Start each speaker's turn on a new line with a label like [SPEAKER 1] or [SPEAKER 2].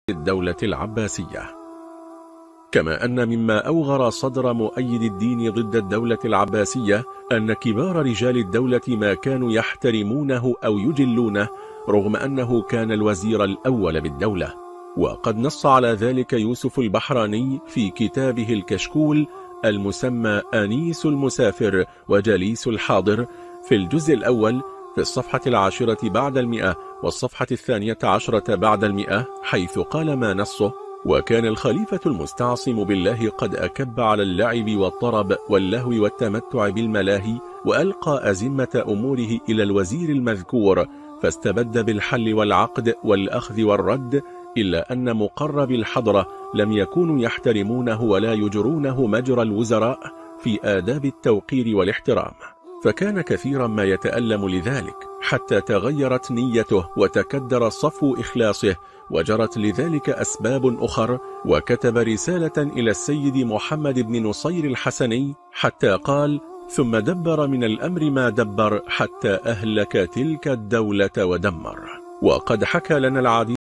[SPEAKER 1] الدولة العباسية. كما أن مما أوغر صدر مؤيد الدين ضد الدولة العباسية أن كبار رجال الدولة ما كانوا يحترمونه أو يجلونه رغم أنه كان الوزير الأول بالدولة. وقد نص على ذلك يوسف البحراني في كتابه الكشكول المسمى أنيس المسافر وجليس الحاضر في الجزء الأول في الصفحة 10 بعد 100 والصفحة 12 بعد 100، حيث قال ما نصه: وكان الخليفة المستعصم بالله قد أكب على اللعب والطرب واللهو والتمتع بالملاهي، وألقى أزمة أموره إلى الوزير المذكور، فاستبد بالحل والعقد والأخذ والرد، إلا أن مقرب الحضرة لم يكونوا يحترمونه ولا يجرونه مجرى الوزراء في آداب التوقير والاحترام، فكان كثيرا ما يتألم لذلك حتى تغيرت نيته وتكدر صفو إخلاصه، وجرت لذلك أسباب أخر، وكتب رسالة إلى السيد محمد بن نصير الحسني حتى قال: ثم دبر من الأمر ما دبر حتى أهلك تلك الدولة ودمر. وقد حكى لنا العديد